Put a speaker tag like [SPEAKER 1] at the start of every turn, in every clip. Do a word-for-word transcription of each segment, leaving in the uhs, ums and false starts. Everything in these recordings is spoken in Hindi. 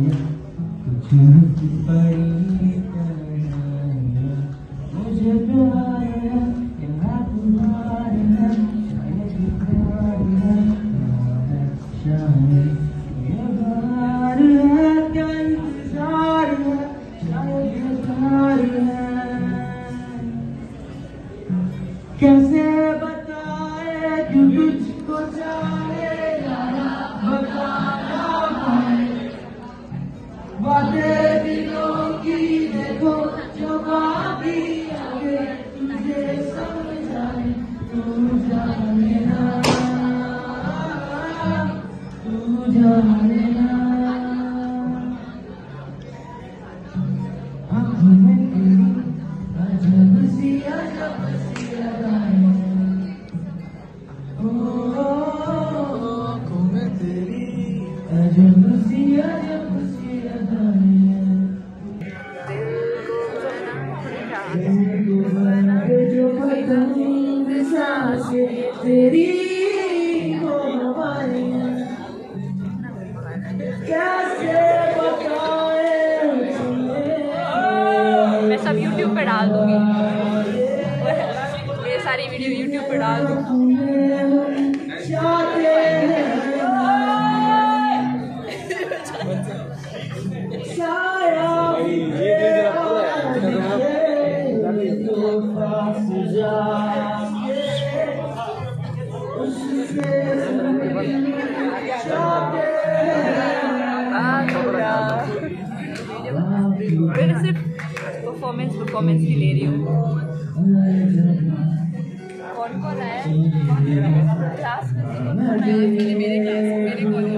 [SPEAKER 1] मुझे प्यार है क्या तुम्हारे है शायद प्यार है शायद ये बार है क्या इंतजार है शायद ये प्यार है कैसे बताए क्यों तुझको चाहे यारा बताना पाए बातें दिलों की देखो जो बाकी आगे तुझे समझाए तू जाने ना तू जाने ना आँखों में तेरी अजब सी अजब सी अदाएं ओ आँखों में तेरी अजब सी अजब सी अदाएं जो पतंग सांसें तेरी हो हवाएं कैसे बताए
[SPEAKER 2] मैं सब YouTube पे डाल दूंगी, ये सारी वीडियो YouTube पे डाल दूंगी। मैं सिर्फ परफॉर्मेंस परफॉर्मेंस की ले रही हूँ। कौन कौन आया क्लास में? मेरे क्लास मेरे कॉलेज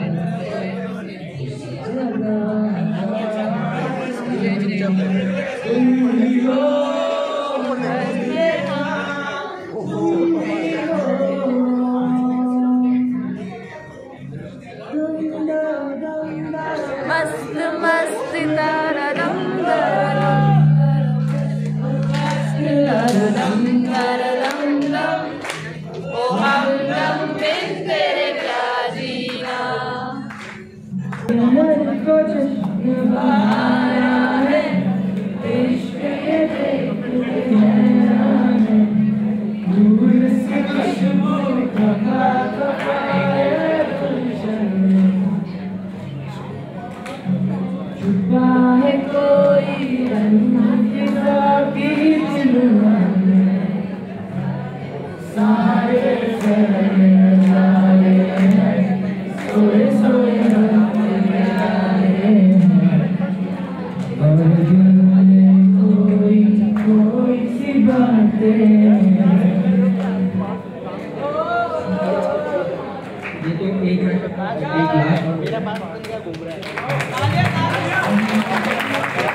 [SPEAKER 2] मस्त मस्त तारदम तारदम तारदम दम ओ हमदम बिन तेरे क्या जीना
[SPEAKER 1] को चश्म बहारा है इश्क ये देखते हैरान है दूर से खुशबू कहा कहा छुपा है कोई रंग की चिलुआ में सारे सहने वाले हैं सोए सोए रखने आए हैं और दिल में कोई कोई सी बातें ये तो एक मिनट बाद एक लाख मेरा पास घूम रहा है।